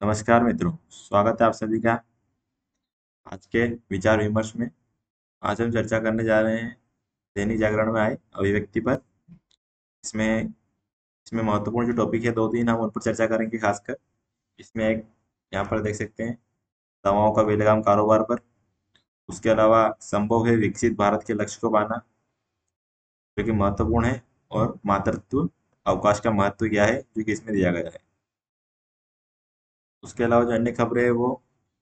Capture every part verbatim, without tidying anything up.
नमस्कार मित्रों, स्वागत है आप सभी का आज के विचार विमर्श में। आज हम चर्चा करने जा रहे हैं दैनिक जागरण में आए अभिव्यक्ति पर। इसमें इसमें महत्वपूर्ण जो टॉपिक है, दो तीन हम उन पर चर्चा करेंगे खासकर। इसमें एक यहाँ पर देख सकते हैं, दवाओं का बेलगाम कारोबार पर। उसके अलावा संभव है विकसित भारत के लक्ष्य को पाना, जो कि महत्वपूर्ण है। और मातृत्व अवकाश का महत्व क्या है, जो कि इसमें दिया गया है। उसके अलावा जो अन्य खबरें हैं वो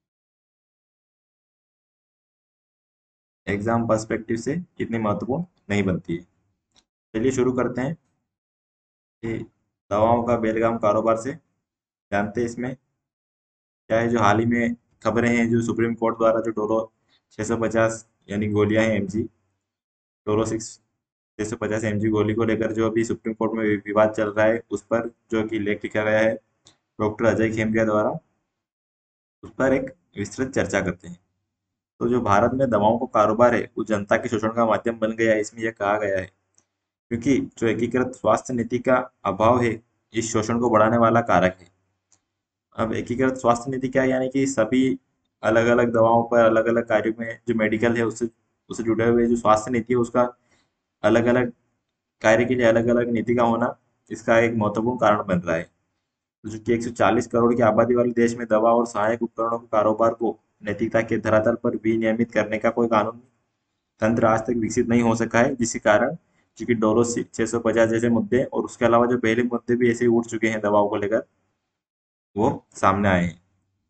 एग्जाम पर्सपेक्टिव से इतनी महत्वपूर्ण नहीं बनती है। चलिए शुरू करते हैं कि दवाओं का बेलगाम कारोबार से। जानते हैं इसमें क्या है। जो हाल ही में खबरें हैं, जो सुप्रीम कोर्ट द्वारा जो डोलो छह सौ पचास यानी गोलियां हैं एमजी, डोलो सिक्स छह सौ पचास एमजी गोली को लेकर जो अभी सुप्रीम कोर्ट में विवाद चल रहा है, उस पर जो कि लेख लिखा गया है डॉक्टर अजय खेमरिया द्वारा, उस पर एक विस्तृत चर्चा करते हैं। तो जो भारत में दवाओं का कारोबार है वो जनता के शोषण का माध्यम बन गया है, इसमें यह कहा गया है। क्योंकि जो एकीकृत स्वास्थ्य नीति का अभाव है, इस शोषण को बढ़ाने वाला कारक है। अब एकीकृत स्वास्थ्य नीति क्या है, यानी कि सभी अलग अलग दवाओं पर अलग अलग कार्यों में जो मेडिकल है उससे उससे जुड़े हुए जो स्वास्थ्य नीति है, उसका अलग अलग कार्य के लिए अलग अलग नीति का होना इसका एक महत्वपूर्ण कारण बन रहा है। जो कि एक सौ चालीस करोड़ की आबादी वाले देश में दवा और सहायक उपकरणों के कारोबार को नैतिकता के धरातल पर विनियमित करने का कोई कानूनी तंत्र आज तक विकसित नहीं हो सका है, जिसके कारण क्योंकि डोलो छह सौ पचास जैसे मुद्दे और उसके अलावा जो पहले मुद्दे भी ऐसे ही उठ चुके हैं दवाओं को लेकर, वो सामने आए हैं।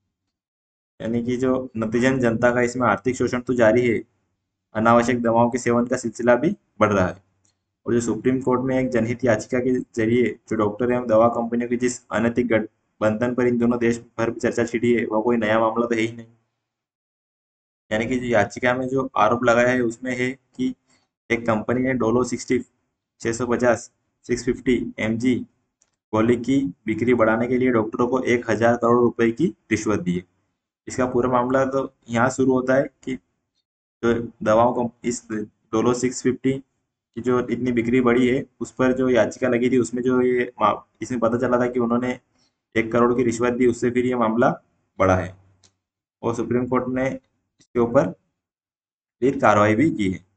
यानी कि जो नतीजन जनता का इसमें आर्थिक शोषण तो जारी है, अनावश्यक दवाओं के सेवन का सिलसिला भी बढ़ रहा है। और जो सुप्रीम कोर्ट में एक जनहित याचिका के जरिए जो डॉक्टर एवं दवा कंपनियों के जिस अनैतिक गठबंधन पर इन दोनों देश भर में चर्चा छिड़ी है, वह कोई नया मामला तो है ही नहीं। यानी कि जो याचिका में जो आरोप लगाया है उसमें है कि एक कंपनी ने डोलो सिक्सटी छह सौ पचास सिक्स फिफ्टी एम जी गोली की बिक्री बढ़ाने के लिए डॉक्टरों को एक हजार करोड़ रुपए की रिश्वत दी है। इसका पूरा मामला तो यहाँ शुरू होता है कि जो दवाओं को इस डोलो सिक्स फिफ्टी की जो इतनी बिक्री बढ़ी है, उस पर जो याचिका लगी थी उसमें जो ये मा- इसमें पता चला था कि उन्होंने एक करोड़ की रिश्वत दी, उससे फिर ये मामला बढ़ा है। और सुप्रीम कोर्ट ने इसके ऊपर फिर कार्रवाई भी की है।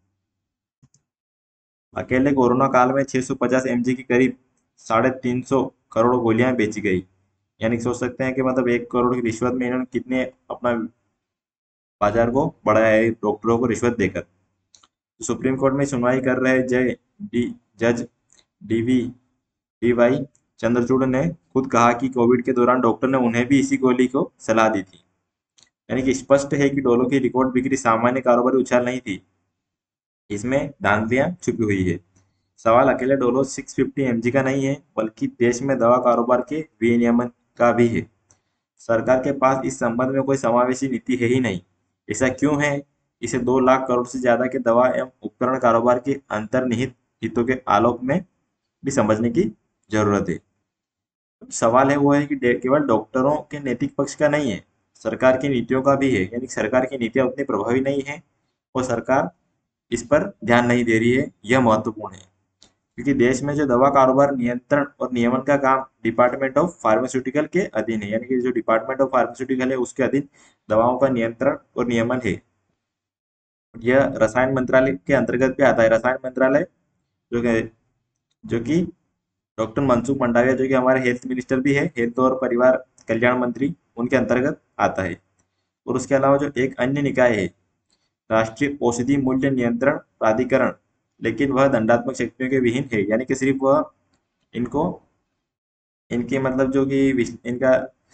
अकेले कोरोना काल में छह सौ पचास एमजी की करीब साढ़े तीन सौ करोड़ गोलियां बेची गई। यानी कि सोच सकते हैं कि मतलब एक करोड़ की रिश्वत में इन्होंने कितने अपना बाजार को बढ़ाया है डॉक्टरों को रिश्वत देकर। तो सुप्रीम कोर्ट में सुनवाई कर रहे जय डी जज डीवी डी वाई चंद्रचूड़ ने खुद कहा कि कोविड के दौरान डॉक्टर ने उन्हें भी इसी गोली को सलाह दी थी। यानी कि स्पष्ट है कि डोलो की रिकॉर्ड बिक्री सामान्य कारोबारी उछाल नहीं थी, इसमें धांधलियां छुपी हुई है। सवाल अकेले डोलो सिक्स फिफ्टी एमजी का नहीं है, बल्कि देश में दवा कारोबार के विनियमन का भी है। सरकार के पास इस संबंध में कोई समावेशी नीति है ही नहीं। ऐसा क्यों है? इसे दो लाख करोड़ से ज्यादा के दवा एवं उपकरण कारोबार के अंतर्निहित हितों के आलोक में भी समझने की जरूरत है। सवाल है वो है कि डे- केवल डॉक्टरों के नैतिक पक्ष का नहीं है, सरकार की नीतियों का भी है। यानी कि सरकार की नीतियां उतनी प्रभावी नहीं है और सरकार इस पर ध्यान नहीं दे रही है, यह महत्वपूर्ण है। क्योंकि देश में जो दवा कारोबार नियंत्रण और नियमन का काम डिपार्टमेंट ऑफ फार्मास्यूटिकल के अधीन है। यानी कि जो डिपार्टमेंट ऑफ फार्मास्यूटिकल है उसके अधीन दवाओं का नियंत्रण और नियमन है। यह रसायन मंत्रालय के अंतर्गत भी आता है। रसायन मंत्रालय जो कि जो कि डॉक्टर मनसुख मंडाविया, जो कि हमारे हेल्थ मिनिस्टर भी है, हेल्थ और परिवार कल्याण मंत्री, उनके अंतर्गत आता है। और उसके अलावा जो एक अन्य निकाय है, राष्ट्रीय औषधि मूल्य नियंत्रण प्राधिकरण, लेकिन वह दंडात्मक शक्तियों के विहीन है। यानी कि सिर्फ वह इनको इनके मतलब जो कि विश- इनका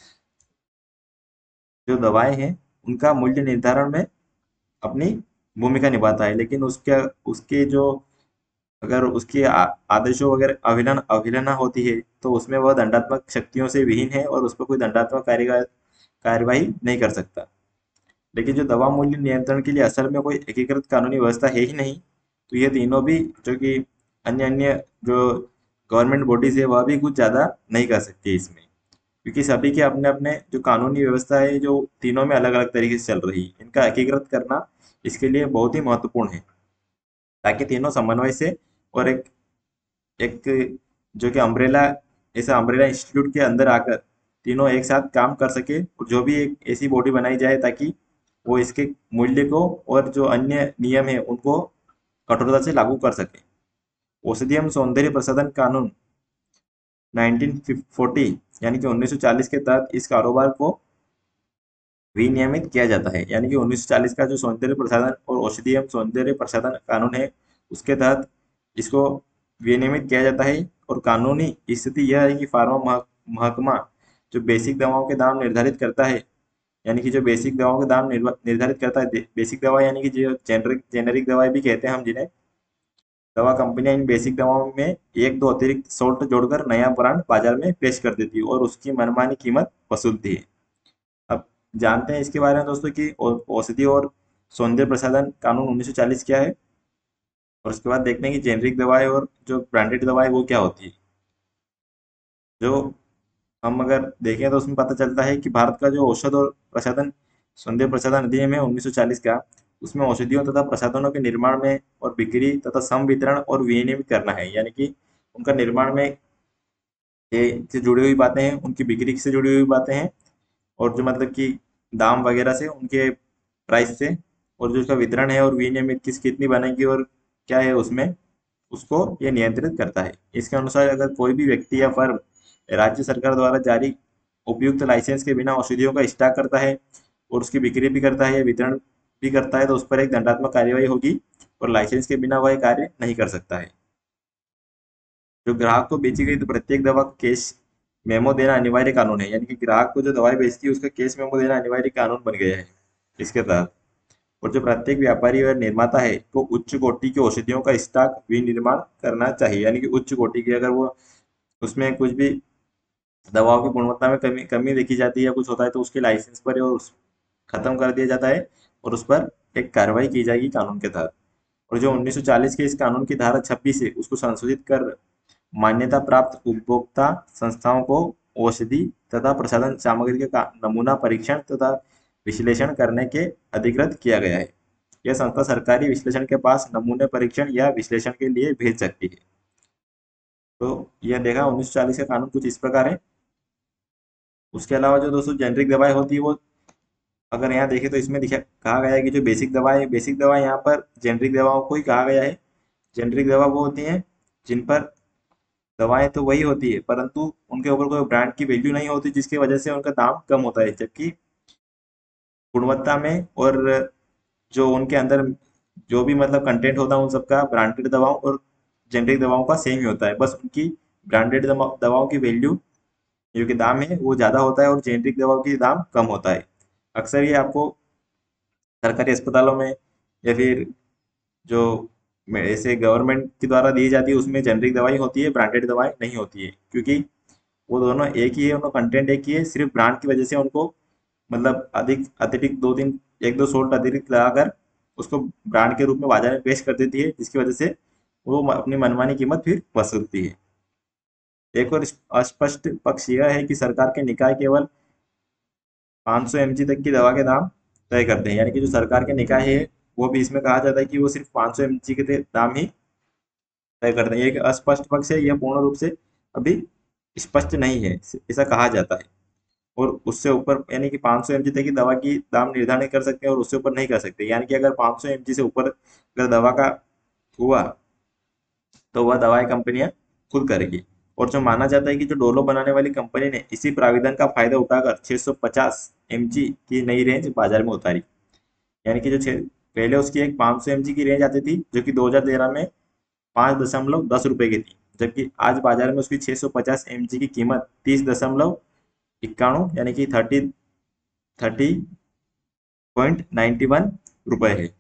जो दवाएं हैं उनका मूल्य निर्धारण में अपनी भूमिका निभाता है, लेकिन उसके उसके जो अगर उसके आ- आदेशों वगैरह अवहेलना अवहेलना होती है तो उसमें वह दंडात्मक शक्तियों से विहीन है और उस पर कोई दंडात्मक कार्य कार्यवाही नहीं कर सकता। लेकिन जो दवा मूल्य नियंत्रण के लिए असल में कोई एकीकृत कानूनी व्यवस्था है ही नहीं, तो ये तीनों भी जो कि अन्य अन्य जो गवर्नमेंट बॉडीज है वह भी कुछ ज्यादा नहीं कर सकती इसमें। क्योंकि सभी के अपने अपने जो कानूनी व्यवस्था है जो तीनों में अलग अलग तरीके से चल रही है, इनका एकीकृत करना इसके लिए बहुत ही महत्वपूर्ण है, ताकि तीनों समन्वय से और एक एक जो कि अम्ब्रेला ऐसा अम्ब्रेला इंस्टीट्यूट के अंदर आकर तीनों एक साथ काम कर सके और जो भी एक ऐसी बॉडी बनाई जाए ताकि वो इसके मूल्य को और जो अन्य नियम है उनको कठोरता से लागू कर सके। औषधि एवं सौंदर्य प्रसाधन कानून नाइनटीन फोर्टी यानी कि उन्नीस सौ चालीस के तहत इस कारोबार को विनियमित किया जाता है। यानी कि उन्नीस सौ चालीस का जो सौंदर्य प्रसाधन और औषधि एवं सौंदर्य प्रसाधन कानून है उसके तहत इसको विनियमित किया जाता है। और कानूनी स्थिति यह है कि फार्मा मह- महकमा जो बेसिक दवाओं के दाम निर्धारित करता है, यानी कि जो बेसिक दवाओं के दाम निर्व- निर्धारित करता है, बेसिक दवा यानी कि जो जेनरिक जेनरिक दवाई भी कहते हैं हम जिन्हें, दवा कंपनियां इन बेसिक दवाओं में एक दो अतिरिक्त सॉल्ट जोड़कर नया ब्रांड बाजार में पेश कर देती है और उसकी मनमानी कीमत वसूलती है। अब जानते हैं इसके बारे में दोस्तों कि औ- औषधि और सौंदर्य प्रसाधन कानून उन्नीस सौ चालीस क्या है, और उसके बाद देखते हैं कि जेनरिक दवाएं और जो ब्रांडेड दवाएं वो क्या होती है। जो हम अगर देखें तो उसमें पता चलता है कि भारत का जो औषध और प्रसाधन सौंदर्य प्रसाधन अधिनियम है उन्नीस सौ चालीस का, उसमें औषधियों तथा प्रसाधनों के निर्माण में और बिक्री तथा संवितरण और विनियमित करना है। यानी कि उनका निर्माण में ये से जुड़ी हुई बातें हैं, उनकी बिक्री से जुड़ी हुई बातें हैं, और जो मतलब कि दाम वगैरह से, उनके प्राइस से, और जो उसका वितरण है और विनियमित किस कितनी बनेगी और क्या है उसमें, उसको ये नियंत्रित करता है। इसके अनुसार अगर कोई भी व्यक्ति या फर्म राज्य सरकार द्वारा जारी उपयुक्त लाइसेंस के बिना औषधियों का स्टॉक करता है और उसकी बिक्री भी करता है या वितरण भी करता है तो उस पर एक दंडात्मक कार्यवाही होगी और लाइसेंस के बिना वह कार्य नहीं कर सकता है। जो ग्राहक को बेची गई तो प्रत्येक दवा का केस मेमो देना अनिवार्य कानून है। यानी कि ग्राहक को जो दवाई बेचती है उसका केस मेमो देना अनिवार्य कानून बन गया है इसके तहत। और जो प्रत्येक व्यापारी और निर्माता है वो उच्च कोटि की औषधियों का स्टॉक विनिर्माण करना चाहिए। यानी कि उच्च कोटि की, अगर वो उसमें कुछ भी दवाओं की गुणवत्ता में कमी कमी देखी जाती है या कुछ होता है तो उसके लाइसेंस पर और उस खत्म कर दिया जाता है और उस पर एक कार्रवाई की जाएगी कानून के तहत। और जो उन्नीस सौ चालीस के इस कानून की धारा छब्बीस है उसको संशोधित कर मान्यता प्राप्त उपभोक्ता संस्थाओं को औषधि तथा प्रसाधन सामग्री का नमूना परीक्षण तथा विश्लेषण करने के अधिकृत किया गया है। यह संस्था सरकारी विश्लेषण के पास नमूने परीक्षण या विश्लेषण के लिए भेज सकती है। तो यह देखा उन्नीस सौ चालीस का कानून कुछ इस प्रकार है। उसके अलावा जो दोस्तों जेनरिक दवाएं होती है वो अगर यहाँ देखें तो इसमें दिखा कहा गया है कि जो बेसिक दवाएं बेसिक दवा यहाँ पर जेनरिक दवाओं को ही कहा गया है। जेनरिक दवा वो होती हैं जिन पर दवाएं तो वही होती है परंतु उनके ऊपर कोई ब्रांड की वैल्यू नहीं होती जिसकी वजह से उनका दाम कम होता है, जबकि गुणवत्ता में और जो उनके अंदर जो भी मतलब कंटेंट होता है उन सबका ब्रांडेड दवाओं और जेनरिक दवाओं का सेम ही होता है। बस उनकी ब्रांडेड दवाओं की वैल्यू जो कि दाम है वो ज़्यादा होता है और जेनरिक दवाओं की दाम कम होता है। अक्सर ये आपको सरकारी अस्पतालों में या फिर जो में- ऐसे गवर्नमेंट के द्वारा दी जाती है उसमें जेनरिक दवाई होती है, ब्रांडेड दवाई नहीं होती है, क्योंकि वो दोनों एक ही है, उनका कंटेंट एक ही है, सिर्फ ब्रांड की वजह से उनको मतलब अधिक अतिरिक्त दो तीन एक दो सोल्ट अतिरिक्त लगाकर उसको ब्रांड के रूप में बाजार में पेश कर देती है, जिसकी वजह से वो म- अपनी मनमानी कीमत फिर वसूलती है। एक और अस्पष्ट पक्ष यह है कि सरकार के निकाय केवल पाँच सौ एम जी तक की दवा के दाम तय करते हैं। यानी कि जो सरकार के निकाय है वो भी इसमें कहा जाता है कि वो सिर्फ पाँच सौ एम जी के दाम ही तय करते हैं। ये एक अस्पष्ट पक्ष है, यह पूर्ण रूप से अभी स्पष्ट नहीं है, ऐसा कहा जाता है। और उससे ऊपर यानी कि पाँच सौ एम जी तक की दवा की दाम निर्धारण कर सकते हैं और उससे ऊपर नहीं कर सकते। यानी कि अगर पाँच सौ एम जी से ऊपर अगर दवा का हुआ तो वह दवाई कंपनियां खुद करेगी। और जो माना जाता है कि जो डोलो बनाने वाली कंपनी ने इसी प्राविधान का फायदा उठाकर छह सौ पचास एम जी की नई रेंज बाजार में उतारी। यानी कि जो छः पहले उसकी एक पाँच सौ एम जी की रेंज आती थी जो कि दो हज़ार तेरह में पाँच दशमलव दस रुपए की थी, जबकि आज बाजार में उसकी छह सौ पचास एम जी की कीमत तीस दशमलव इक्यानवे यानी कि thirty thirty point ninety one रुपए है।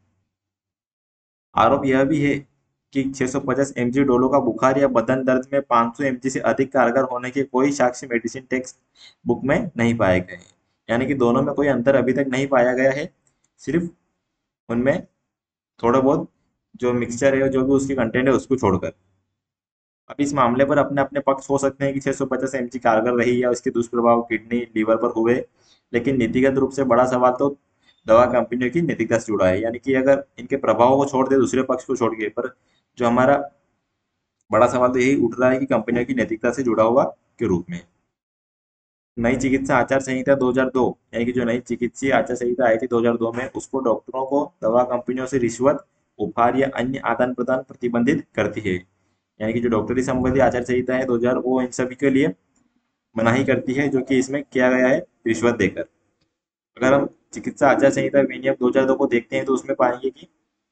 आरोप यह भी है कि छह सौ पचास एम जी डोलो का बुखार या बदन दर्द में पाँच सौ एम जी से अधिक कारगर होने के कोई साक्ष्य मेडिसिन टेक्स्ट बुक में नहीं पाए गए हैं। यानी कि दोनों में कोई अंतर अभी तक नहीं पाया गया है, सिर्फ उनमें थोड़ा बहुत जो मिक्सचर है जो भी उसकी कंटेंट है उसको छोड़कर। अब इस मामले पर अपने अपने पक्ष हो सकते हैं कि छह सौ पचास एम जी कारगर रही या उसके दुष्प्रभाव किडनी लीवर पर हुए, लेकिन नीतिगत रूप से बड़ा सवाल तो दवा कंपनियों की नैतिकता से जुड़ा है। यानी कि अगर इनके प्रभावों को छोड़ दे दूसरे पक्ष को छोड़ के, पर जो हमारा बड़ा सवाल तो यही उठ रहा है कि कंपनियों की नैतिकता से जुड़ा हुआ के रूप में। नई चिकित्सा आचार संहिता दो हज़ार दो, यानी कि जो नई चिकित्सीय आचार संहिता आई थी दो हज़ार दो में, उसको डॉक्टरों को दवा कंपनियों से रिश्वत, उपहार या अन्य आदान प्रदान प्रतिबंधित करती है। यानी कि जो डॉक्टरी संबंधी आचार संहिता है दो हज़ार, वो इन सभी के लिए मनाही करती है, जो कि इसमें किया गया है रिश्वत देकर। अगर हम चिकित्सा आचार संहिता विनियम दो हज़ार दो को देखते हैं तो उसमें पाएंगे कि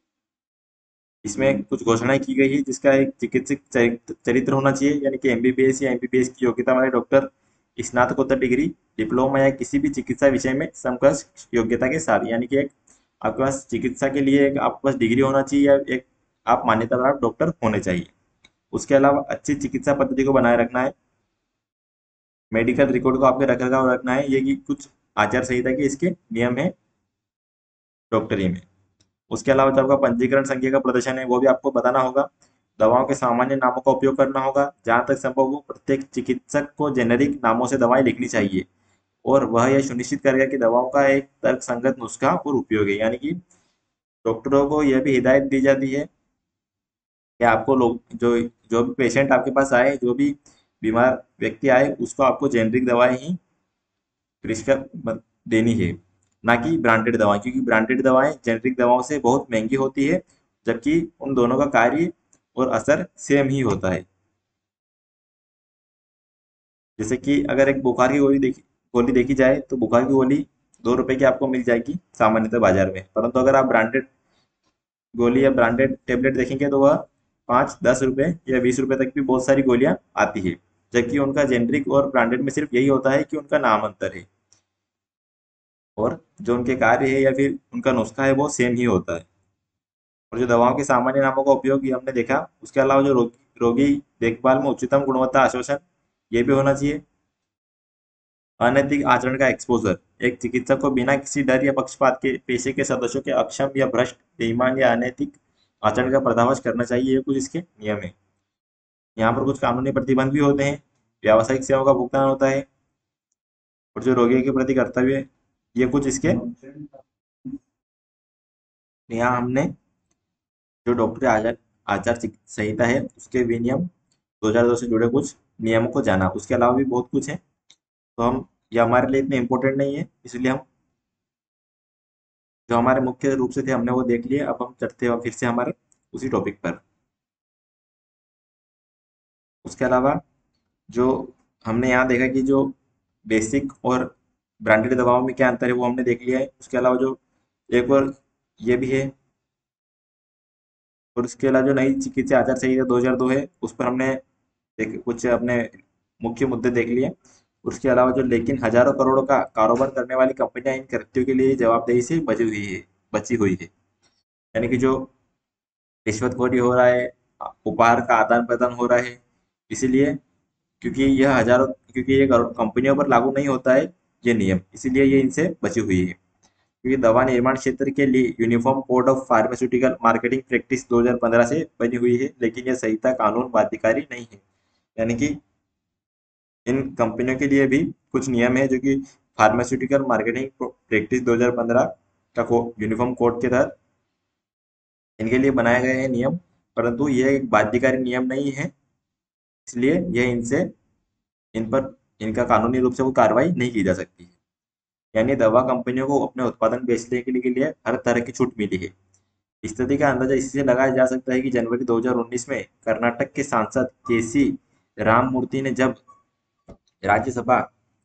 इसमें कुछ घोषणाएं की गई है, जिसका एक चिकित्सक चरित्र चरित्र होना चाहिए, यानी कि एमबीबीएस या एमबीबीएस की योग्यता वाले डॉक्टर स्नातकोत्तर डिग्री, डिप्लोमा या किसी भी चिकित्सा विषय में समकक्ष योग्यता के साथ, यानी कि एक आपके पास चिकित्सा के लिए एक आपके पास डिग्री होना चाहिए या एक आप मान्यता प्राप्त डॉक्टर होने चाहिए। उसके अलावा अच्छी चिकित्सा पद्धति को बनाए रखना है, मेडिकल रिकॉर्ड को आपके रख रखाव रखना है, ये कि कुछ आचार संहिता के इसके नियम है डॉक्टरी में। उसके अलावा जो आपका पंजीकरण संख्या का प्रदर्शन है वो भी आपको बताना होगा। दवाओं के सामान्य नामों का उपयोग करना होगा। जहां तक संभव हो प्रत्येक चिकित्सक को जेनेरिक नामों से दवाएं लिखनी चाहिए, और वह यह सुनिश्चित करेगा कि दवाओं का एक तर्कसंगत नुस्खा और उपयोग है। यानी कि डॉक्टरों को यह भी हिदायत दी जाती है कि आपको लोग जो जो भी पेशेंट आपके पास आए, जो भी बीमार व्यक्ति आए, उसको आपको जेनेरिक दवाएं ही प्रिस्क्राइब देनी है, ना कि ब्रांडेड दवाएं, क्योंकि ब्रांडेड दवाएं जेनेरिक दवाओं से बहुत महंगी होती है, जबकि उन दोनों का कार्य और असर सेम ही होता है। जैसे कि अगर एक बुखार की गोली देखी गोली देखी जाए तो बुखार की गोली दो रुपए की आपको मिल जाएगी सामान्यतः बाजार में, परंतु अगर आप ब्रांडेड गोली या ब्रांडेड टेबलेट देखेंगे तो वह पाँच दस रुपए या बीस रुपए तक भी बहुत सारी गोलियां आती है, जबकि उनका जेनेरिक और ब्रांडेड में सिर्फ यही होता है कि उनका नाम अंतर है, और जो उनके कार्य है या फिर उनका नुस्खा है वो सेम ही होता है। और जो दवाओं के सामान्य नामों का उपयोग ये हमने देखा। उसके अलावा जो रोगी रोगी देखभाल में उच्चतम गुणवत्ता आश्वासन, ये भी होना चाहिए। अनैतिक आचरण का एक्सपोजर, एक चिकित्सक को बिना किसी डर या पक्षपात के पेशे के सदस्यों के अक्षम या भ्रष्ट, बेईमान या अनैतिक आचरण का पर्दाफाश करना चाहिए, ये कुछ इसके नियम है। यहाँ पर कुछ कानूनी प्रतिबंध भी होते हैं। व्यावसायिक सेवाओं का भुगतान होता है, और जो रोगियों के प्रति कर्तव्य है, ये कुछ इसके यहाँ हमने जो डॉक्टरी आचार आचार संहिता है उसके विनियम दो हज़ार दो से जुड़े कुछ नियमों को जाना। उसके अलावा भी बहुत कुछ है, तो हम ये हमारे लिए इतने इम्पोर्टेंट नहीं है, इसलिए हम जो हमारे मुख्य रूप से थे हमने वो देख लिए। अब हम चलते हैं फिर से हमारे उसी टॉपिक पर। उसके अलावा जो हमने यहाँ देखा कि जो बेसिक और ब्रांडेड दवाओं में क्या अंतर है वो हमने देख लिया है। उसके अलावा जो एक और ये भी है, और उसके अलावा जो नई चिकित्सा आचार संहिता दो हज़ार दो है उस पर हमने देख कुछ अपने मुख्य मुद्दे देख लिए। उसके अलावा जो लेकिन हजारों करोड़ों का कारोबार करने वाली कंपनियां इन कृत्यों के लिए जवाबदेही से बची हुई है बची हुई है यानी कि जो रिश्वतखोरी हो रहा है, उपहार का आदान प्रदान हो रहा है, इसीलिए क्योंकि यह हजारों क्योंकि ये करोड़- कंपनियों पर लागू नहीं होता है ये नियम, इसीलिए ये इनसे बची हुई है। क्योंकि दवा निर्माण क्षेत्र के लिए uniform code of pharmaceutical marketing practice दो हज़ार पंद्रह से बनी हुई है, लेकिन यह संहिता कानून बाध्यकारी नहीं है। यानी कि इन कंपनियों के लिए भी कुछ नियम है, जो कि फार्मास्यूटिकल मार्केटिंग प्रैक्टिस दो हज़ार पंद्रह का को यूनिफॉर्म कोड के तहत इनके लिए बनाए गए हैं नियम, परंतु यह एक बाध्यकारी नियम नहीं है, इसलिए यह इनसे इन पर इनका कानूनी रूप से कोई कार्रवाई नहीं की जा सकती है। यानी दवा कंपनियों को अपने उत्पादन बेचने के लिए के लिए हर तरह की छूट मिली है। स्थिति का अंदाजा इसी से लगाया जा सकता है कि जनवरी दो हज़ार उन्नीस में कर्नाटक के सांसद के सी राममूर्ति ने जब राज्यसभा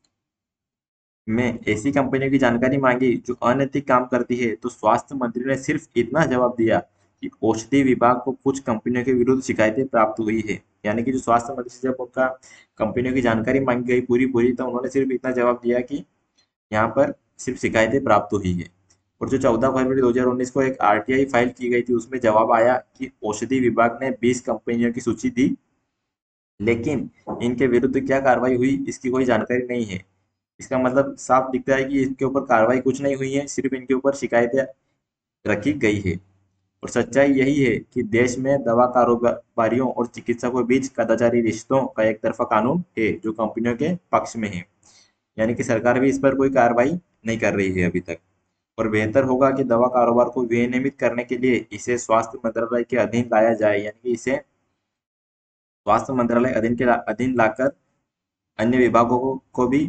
में ऐसी कंपनियों की जानकारी मांगी जो अनैतिक काम करती है, तो स्वास्थ्य मंत्री ने सिर्फ इतना जवाब दिया कि औषधि विभाग को कुछ कंपनियों के विरुद्ध शिकायतें प्राप्त हुई है। यानी कि जो स्वास्थ्य मंत्री से जब उनका कंपनियों की जानकारी मांगी गई पूरी पूरी, तो उन्होंने सिर्फ इतना जवाब दिया कि यहाँ पर सिर्फ शिकायतें प्राप्त हुई है। और जो चौदह फरवरी दो हज़ार उन्नीस को एक आरटीआई फाइल की गई थी, उसमें जवाब आया कि औषधि विभाग ने बीस कंपनियों की सूची दी, लेकिन इनके विरुद्ध क्या कार्रवाई हुई इसकी कोई जानकारी नहीं है। इसका मतलब साफ दिखता है कि इसके ऊपर कार्रवाई कुछ नहीं हुई है, सिर्फ इनके ऊपर शिकायतें रखी गई है। और सच्चाई यही है कि देश में दवा कारोबारियों और चिकित्सकों के बीच कदाचारी रिश्तों का एक तरफा कानून है जो कंपनियों के पक्ष में है। यानी कि सरकार भी इस पर कोई कार्रवाई नहीं कर रही है अभी तक। और बेहतर होगा कि दवा कारोबार को विनियमित करने के लिए इसे स्वास्थ्य मंत्रालय के अधीन लाया जाए, यानी कि इसे स्वास्थ्य मंत्रालय अधीन के ला, अधीन लाकर अन्य विभागों को, को भी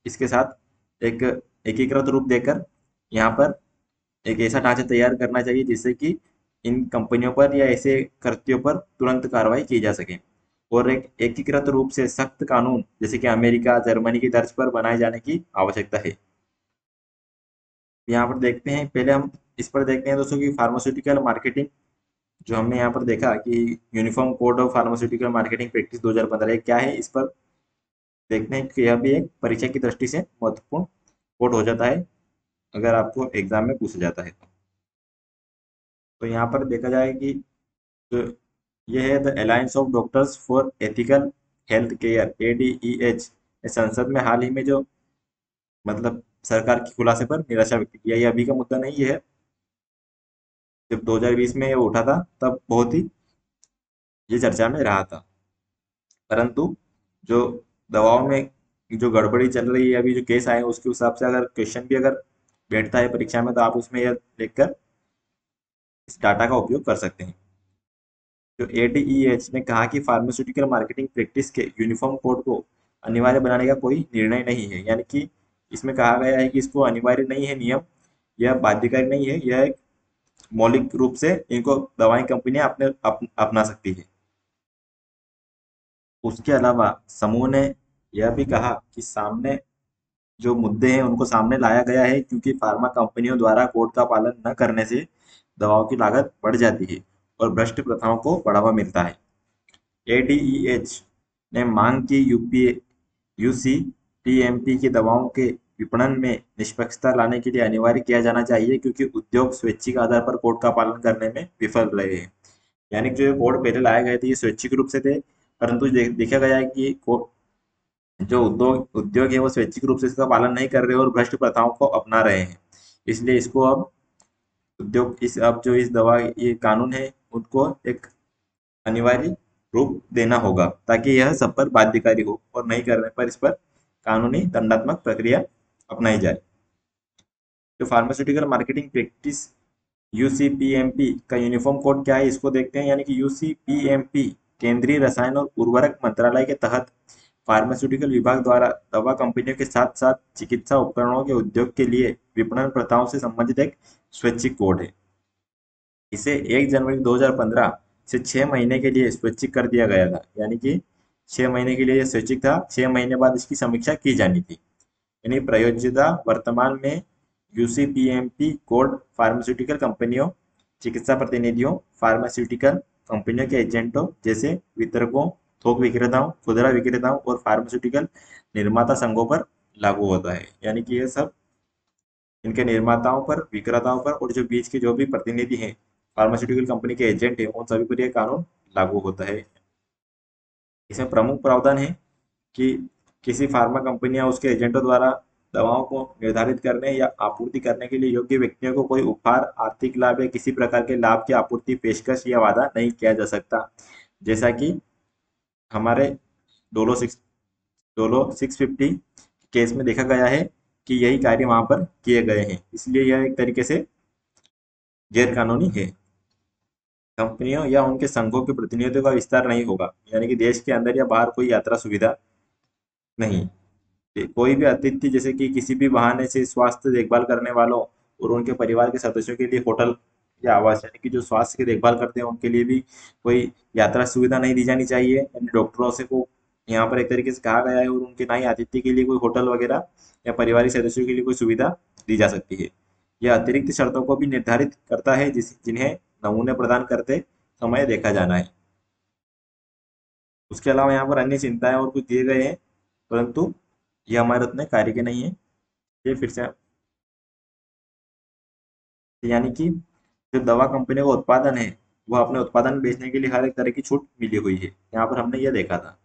इसके साथ एक एकीकृत रूप देकर यहाँ पर एक ऐसा ढांचा तैयार करना चाहिए जिससे कि इन कंपनियों पर या ऐसे कृत्यों पर तुरंत कार्रवाई की जा सके, और एक एकीकृत रूप से सख्त कानून जैसे कि अमेरिका जर्मनी की तर्ज पर बनाए जाने की आवश्यकता है। यहाँ पर देखते हैं, पहले हम इस पर देखते हैं दोस्तों की फार्मास्यूटिकल मार्केटिंग, जो हमने यहाँ पर देखा कि uniform code of pharmaceutical marketing practice दो हज़ार पंद्रह क्या है, इस पर देखते हैं कि यह भी एक परीक्षा की दृष्टि से महत्वपूर्ण कोड हो जाता है अगर आपको एग्जाम में पूछा जाता है तो। तो यहाँ पर देखा जाए कि जो ये है the alliance of doctors for ethical health care A D E H, संसद में हाल ही में जो मतलब सरकार के खुलासे पर निराशा व्यक्त किया। ये अभी का मुद्दा नहीं है, जब दो हज़ार बीस में ये उठा था तब बहुत ही ये चर्चा में रहा था। परंतु जो दवाओं में जो गड़बड़ी चल रही है, अभी जो केस आए हैं उसके हिसाब से अगर क्वेश्चन भी अगर बैठता है परीक्षा में तो आप उसमें यह देखकर इस डाटा का उपयोग कर सकते हैं। जो ए डी ई एच ने कहा कि फार्मास्यूटिकल मार्केटिंग प्रैक्टिस के यूनिफॉर्म कोड को अनिवार्य बनाने का कोई निर्णय नहीं है, यानी कि इसमें कहा गया है कि इसको अनिवार्य नहीं है नियम, यह बाध्यकारी नहीं है, यह एक मौलिक रूप से इनको दवाई कंपनियां अपने अप, अपना सकती है। उसके अलावा समूह ने यह भी कहा कि सामने जो मुद्दे हैं उनको सामने लाया गया है क्योंकि फार्मा कंपनियों द्वारा कोड का पालन न करने से दवाओं की लागत बढ़ जाती है और भ्रष्ट प्रथाओं को बढ़ावा मिलता है। ए डी ई एच ने मांग की यूपीए यूसी टीएमपी की दवाओं के विपणन में निष्पक्षता लाने के लिए अनिवार्य किया जाना चाहिए क्योंकि उद्योग स्वैच्छिक आधार पर कोड का पालन करने में विफल रहे हैं। यानी कि जो ये कोड पहले लाए गए थे ये स्वैच्छिक रूप से थे, परंतु दे, देखा गया है कि कोड जो उद्योग उद्योग है वो स्वैच्छिक रूप से इसका पालन नहीं कर रहे और भ्रष्ट प्रथाओं को अपना रहे हैं। इसलिए इसको अब उद्योग इस अब जो इस दवा ये कानून है उनको एक अनिवार्य रूप देना होगा ताकि यह सब पर बाध्यकारी हो और नहीं करने पर इस पर कानूनी दंडात्मक प्रक्रिया अपनाई जाए। जो pharmaceutical marketing practice U C P M P का यूनिफॉर्म कोड क्या है इसको देखते हैं, यानी कि U C P M P केंद्रीय रसायन और उर्वरक मंत्रालय के तहत फार्मास्यूटिकल विभाग द्वारा दवा कंपनियों के साथ साथ चिकित्सा उपकरणों के उद्योग के लिए विपणन प्रथाओं से संबंधित एक स्वैच्छिक कोड है। इसे एक जनवरी दो हज़ार पंद्रह से छह महीने के लिए स्वैच्छिक कर दिया गया था, यानी कि छह महीने के लिए यह स्वैच्छिक था, छह महीने बाद इसकी समीक्षा की जानी थी। यानी प्रयोज्यता वर्तमान में यूसीपीएमपी कोड फार्मास्यूटिकल कंपनियों, चिकित्सा प्रतिनिधियों, फार्मास्यूटिकल कंपनियों के एजेंटों जैसे वितरकों, थोक विक्रेताओं, खुदरा विक्रेताओं और फार्मास्यूटिकल निर्माता संघों पर लागू होता है। यानी कि ये सब इनके निर्माताओं पर, विक्रेताओं पर और जो बीच के जो भी प्रतिनिधि हैं, फार्मास्यूटिकल कंपनी के एजेंट हैं, उन सभी पर यह कानून लागू होता है। इसमें प्रमुख प्रावधान है कि किसी फार्मा कंपनी या उसके एजेंटों द्वारा दवाओं को निर्धारित करने या आपूर्ति करने के लिए योग्य व्यक्तियों को कोई उपहार, आर्थिक लाभ या किसी प्रकार के लाभ की आपूर्ति, पेशकश या वादा नहीं किया जा सकता। जैसा कि हमारे Dolo six Dolo six fifty case में देखा गया है कि यही कार्य वहां पर किए गए हैं, इसलिए यह एक तरीके से गैर कानूनी है। कंपनियों या उनके संघों के प्रतिनिधित्व का विस्तार नहीं होगा, यानी कि देश के अंदर या बाहर कोई यात्रा सुविधा नहीं। कोई भी अतिथि जैसे कि किसी भी बहाने से स्वास्थ्य देखभाल करने वालों और उनके परिवार के सदस्यों के लिए होटल या आवास, यानी कि जो स्वास्थ्य की देखभाल करते हैं उनके लिए भी कोई यात्रा सुविधा नहीं दी जानी चाहिए। यानी डॉक्टरों से को यहाँ पर एक तरीके से कहा गया है, और उनके ना ही आतिथ्य के लिए कोई होटल वगैरह या पारिवारिक सदस्यों के लिए कोई सुविधा दी जा सकती है। यह अतिरिक्त शर्तों को भी निर्धारित करता है जिस जिन्हें नमूने प्रदान करते समय देखा जाना है। उसके अलावा यहाँ पर अन्य चिंताएं और कुछ दिए गए हैं, परंतु ये हमारे उतने कार्य के नहीं है। ये फिर से यानी कि जो दवा कंपनियों का उत्पादन है वह अपने उत्पादन बेचने के लिए हर एक तरह की छूट मिली हुई है, यहाँ पर हमने यह देखा था।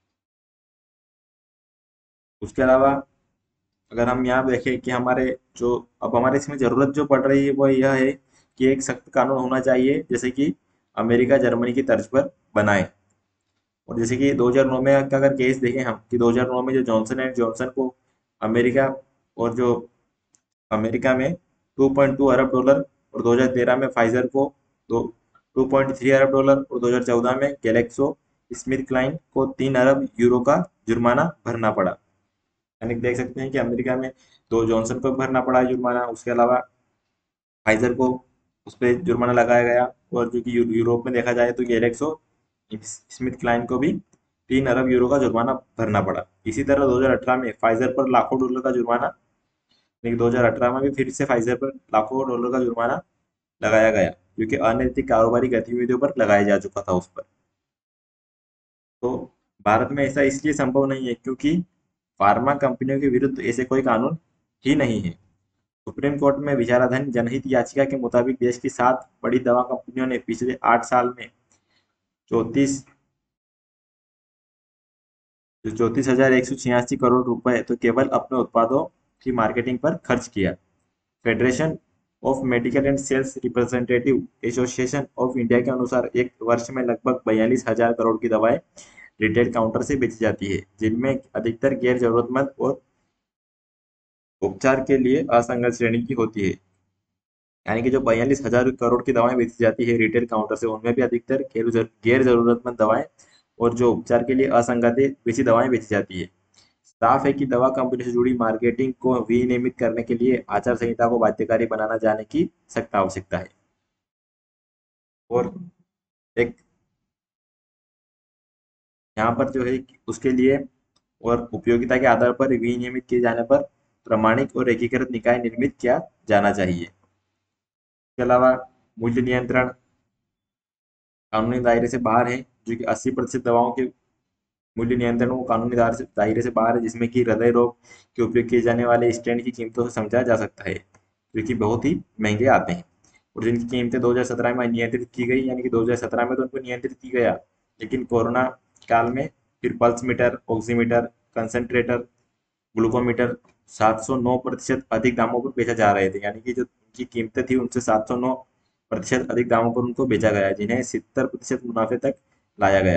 उसके अलावा अगर हम यहाँ देखें कि हमारे जो अब हमारे इसमें जरूरत जो पड़ रही है वह यह है कि एक सख्त कानून होना चाहिए जैसे कि अमेरिका जर्मनी की तर्ज पर बनाए। और जैसे कि दो हज़ार नौ में का अगर केस देखें हम कि दो हज़ार नौ में जो जॉनसन एंड जॉनसन को अमेरिका और जो अमेरिका में दो पॉइंट दो अरब डॉलर और दो हज़ार तेरह में फाइजर को दो दो पॉइंट तीन अरब डॉलर और दो हज़ार चौदह में गैलेक्सो स्मिथ क्लाइन को तीन अरब यूरो का जुर्माना भरना पड़ा। यानी कि देख सकते हैं कि अमेरिका में दो जॉनसन को भरना पड़ा है जुर्माना, उसके अलावा फाइजर को उस पर जुर्माना लगाया गया। और जो कि यू- यूरोप में देखा जाए तो गैलेक्सो स्मिथ क्लाइन को भी तीन अरब यूरो का जुर्माना भरना पड़ा। इसी तरह दो हज़ार अठारह में फाइजर पर लाखों डॉलर का जुर्माना, लेकिन दो हज़ार अठारह में भी फिर से फाइजर पर लाखों डॉलर का जुर्माना लगाया गया, जो कि अनैतिक कारोबारी गतिविधियों पर लगाया जा चुका था उस पर। तो भारत में ऐसा इसलिए संभव नहीं है क्योंकि फार्मा कंपनियों के विरुद्ध ऐसे कोई कानून ही नहीं है। सुप्रीम कोर्ट में विचाराधीन जनहित याचिका के मुताबिक देश की सात बड़ी दवा कंपनियों ने पिछले आठ साल में चौंतीस चौंतीस हजार एक सौ छियासी करोड़ रुपए तो केवल अपने उत्पादों की मार्केटिंग पर खर्च किया। Federation of medical and sales representative association of India के अनुसार एक वर्ष में लगभग बयालीस हजार करोड़ की दवाएं रिटेल काउंटर से बेची जाती है, जिनमें अधिकतर गैर जरूरतमंद और उपचार के लिए असंगत श्रेणी की होती है। यानी कि जो बयालीस हजार करोड़ की दवाएं बेची जाती है रिटेल काउंटर से, उनमें भी अधिकतर गैर जर- गैर जरूरतमंद दवाएं और जो उपचार के लिए असंगत बेची दवाएं बेची जाती है। साफ है कि दवा कंपनी से जुड़ी मार्केटिंग को विनियमित करने के लिए आचार संहिता को बाध्यकारी बनाना जाने की सख्त आवश्यकता है। और एक यहाँ पर जो है कि उसके लिए और उपयोगिता के आधार पर विनियमित किए जाने पर प्रमाणिक और एकीकृत निकाय निर्मित किया जाना चाहिए। इसके अलावा मूल्य नियंत्रण कानूनी दायरे से बाहर है, जो कि अस्सी प्रतिशत दवाओं के मूल्य नियंत्रण को कानूनी दायरे से दायरे से बाहर है, जिसमें कि हृदय रोग के उपयोग किए जाने वाले स्टेंट की कीमतों से समझा जा सकता है, जो कि बहुत ही महंगे आते हैं और जिनकी कीमतें दो हज़ार सत्रह में नियंत्रित की गई। यानी कि दो हज़ार सत्रह में तो उनको नियंत्रित की गया, लेकिन कोरोना काल में फिर pulse meter, oximeter, concentrator, glucometer सात सौ नौ प्रतिशत अधिक दामों पर बेचा जा रहे थे। यानी कि जो उनकी कीमतें थी उनसे सात सौ नौ प्रतिशत अधिक दामों पर उनको बेचा गया, जिन्हें सत्तर प्रतिशत मुनाफे तक लाया गया।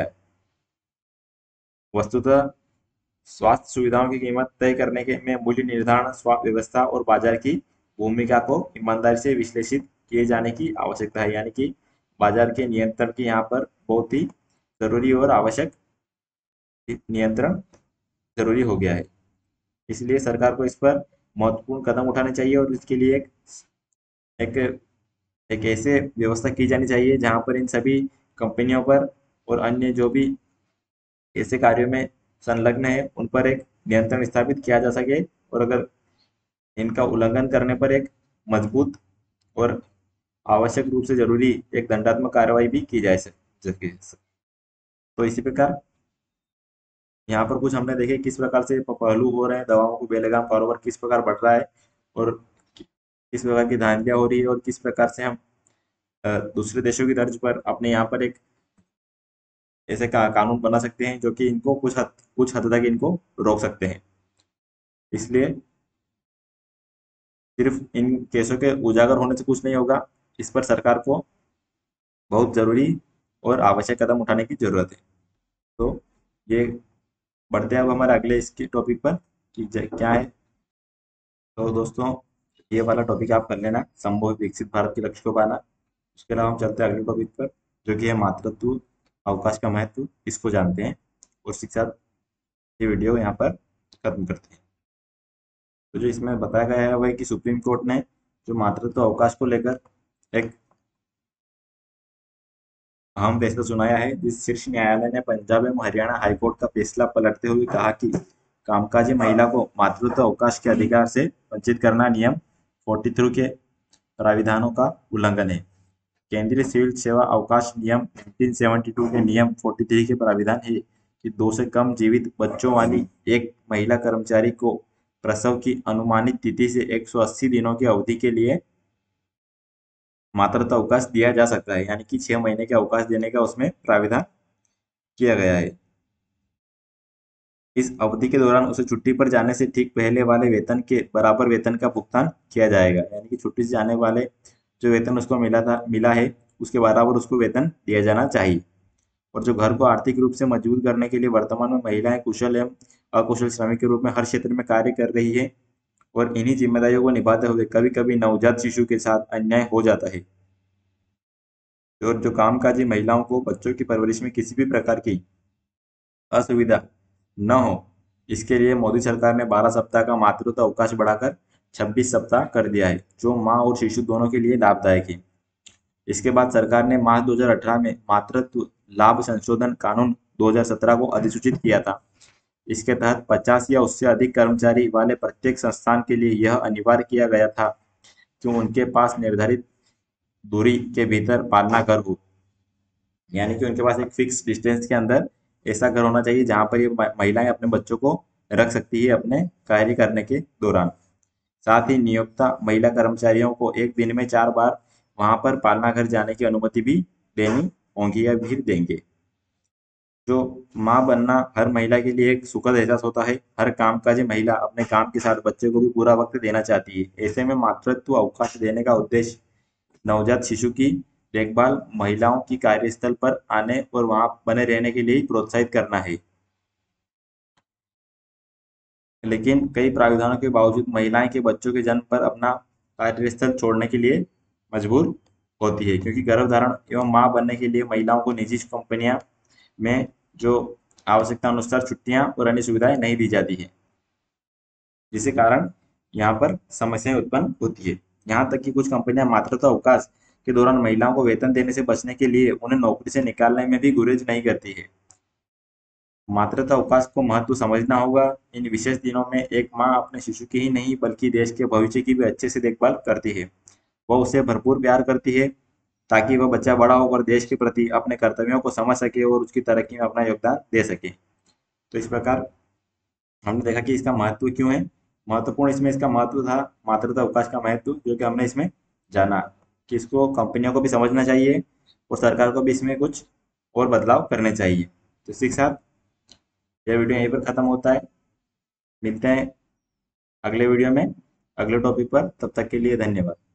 वस्तुतः स्वास्थ्य सुविधाओं की कीमत तय करने के में मूल्य निर्धारण, स्वास्थ्य व्यवस्था और बाजार की भूमिका को ईमानदारी से विश्लेषित किए जाने की आवश्यकता है। यानी कि बाजार के नियंत्रण की यहाँ पर बहुत ही जरूरी और आवश्यक नियंत्रण जरूरी हो गया है। इसलिए सरकार को इस पर महत्वपूर्ण कदम उठाने चाहिए और इसके लिए एक एक एक ऐसे व्यवस्था की जानी चाहिए जहां पर इन सभी कंपनियों पर और अन्य जो भी ऐसे कार्यों में संलग्न है उन पर एक नियंत्रण स्थापित किया जा सके और अगर इनका उल्लंघन करने पर एक मजबूत और आवश्यक रूप से जरूरी एक दंडात्मक कार्रवाई भी की जा सके। तो इसी प्रकार यहाँ पर कुछ हमने देखे किस प्रकार से प- पहलू हो रहे हैं, दवाओं को बेलगाम कारोबार किस प्रकार बढ़ रहा है और कि- किस प्रकार की धांधलियां हो रही है और किस प्रकार से हम अ, दूसरे देशों की तर्ज पर अपने यहाँ पर एक ऐसे का, कानून बना सकते हैं जो कि इनको कुछ हद कुछ हद तक इनको रोक सकते हैं। इसलिए सिर्फ इन केसों के उजागर होने से कुछ नहीं होगा, इस पर सरकार को बहुत जरूरी और आवश्यक कदम उठाने की जरूरत है। तो ये बढ़ते हैं अब हमारे अगले इसके टॉपिक पर कि ज- क्या है। तो दोस्तों ये वाला टॉपिक आप कर लेना, संभव विकसित भारत के लक्ष्य को पाना। उसके अलावा हम चलते हैं अगले टॉपिक पर, जो कि है मातृत्व अवकाश का महत्व, इसको जानते हैं और इसके साथ ये वीडियो यहाँ पर खत्म करते हैं। तो जो इसमें बताया गया है वह है कि सुप्रीम कोर्ट ने जो मातृत्व अवकाश को लेकर एक अहम फैसला सुनाया है, जिस शीर्ष न्यायालय ने पंजाब एवं हरियाणा हाईकोर्ट का फैसला पलटते हुए कहा कि कामकाजी महिला को मातृत्व अवकाश के अधिकार से वंचित करना नियम तैंतालीस के प्राविधानों का उल्लंघन है। केंद्रीय सिविल सेवा अवकाश नियम उन्नीस सौ बहत्तर के नियम तैंतालीस के प्राविधान है कि दो से कम जीवित बच्चों वाली एक महिला कर्मचारी को प्रसव की अनुमानित तिथि से एक सौ अस्सी दिनों की अवधि के लिए मातृत्व अवकाश दिया जा सकता है। यानी कि छह महीने के अवकाश देने का उसमें प्राविधान किया गया है। इस अवधि के दौरान उसे छुट्टी पर जाने से ठीक पहले वाले वेतन के बराबर वेतन का भुगतान किया जाएगा। यानी कि छुट्टी से जाने वाले जो वेतन उसको मिला था मिला है उसके बराबर उसको वेतन दिया जाना चाहिए। और जो घर को आर्थिक रूप से मजबूत करने के लिए वर्तमान में महिलाएं कुशल एवं अकुशल श्रमिक के रूप में हर क्षेत्र में कार्य कर रही है और इन्हीं जिम्मेदारियों को निभाते हुए कभी कभी नवजात शिशु के साथ अन्याय हो जाता है। और जो कामकाजी महिलाओं को बच्चों की परवरिश में किसी भी प्रकार की असुविधा न हो, इसके लिए मोदी सरकार ने बारह सप्ताह का मातृत्व अवकाश बढ़ाकर छब्बीस सप्ताह कर दिया है, जो माँ और शिशु दोनों के लिए लाभदायक है। इसके बाद सरकार ने मार्च दो हज़ार अठारह में मातृत्व लाभ संशोधन कानून दो हज़ार सत्रह को अधिसूचित किया था। इसके तहत पचास या उससे अधिक कर्मचारी वाले प्रत्येक संस्थान के लिए यह अनिवार्य किया गया था कि उनके पास निर्धारित दूरी के भीतर पालना घर हो, यानी कि उनके पास एक फिक्स डिस्टेंस के अंदर ऐसा घर होना चाहिए जहां पर ये महिलाएं अपने बच्चों को रख सकती है अपने कार्य करने के दौरान। साथ ही नियोक्ता महिला कर्मचारियों को एक दिन में चार बार वहां पर पालना घर जाने की अनुमति भी देनी होगी या भी देंगे। जो माँ बनना हर महिला के लिए एक सुखद एहसास होता है। हर कामकाजी महिला अपने काम के साथ बच्चे को भी पूरा वक्त देना चाहती है। ऐसे में मातृत्व अवकाश देने का उद्देश्य नवजात शिशु की देखभाल, महिलाओं की कार्यस्थल पर आने और वहां बने रहने के लिए प्रोत्साहित करना है। लेकिन कई प्रावधानों के बावजूद महिलाएं के बच्चों के जन्म पर अपना कार्यस्थल छोड़ने के लिए मजबूर होती है, क्योंकि गर्भधारण एवं मां बनने के लिए महिलाओं को निजी कंपनियां में जो आवश्यकता अनुसार छुट्टियां और अन्य सुविधाएं नहीं दी जाती है, जिसके कारण यहाँ पर समस्याएं उत्पन्न होती है। यहाँ तक कि कुछ कंपनियां मातृत्व अवकाश के दौरान महिलाओं को वेतन देने से बचने के लिए उन्हें नौकरी से निकालने में भी गुरेज नहीं करती है। मातृत्व अवकाश को महत्व समझना होगा। इन विशेष दिनों में एक माँ अपने शिशु की ही नहीं बल्कि देश के भविष्य की भी अच्छे से देखभाल करती है। वह उसे भरपूर प्यार करती है ताकि वह बच्चा बड़ा होकर देश के प्रति अपने कर्तव्यों को समझ सके और उसकी तरक्की में अपना योगदान दे सके। तो इस प्रकार हमने देखा कि इसका महत्व क्यों है। महत्वपूर्ण इसमें इसका महत्व था मातृत्व अवकाश का महत्व, जो कि हमने इसमें जाना कि इसको कंपनियों को भी समझना चाहिए और सरकार को भी इसमें कुछ और बदलाव करने चाहिए। तो इसी के साथ यह वीडियो यहीं पर खत्म होता है। मिलते हैं अगले वीडियो में अगले टॉपिक पर। तब तक के लिए धन्यवाद।